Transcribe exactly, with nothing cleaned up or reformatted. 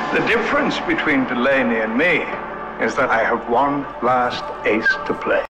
The difference between Delaney and me is that I have one last ace to play.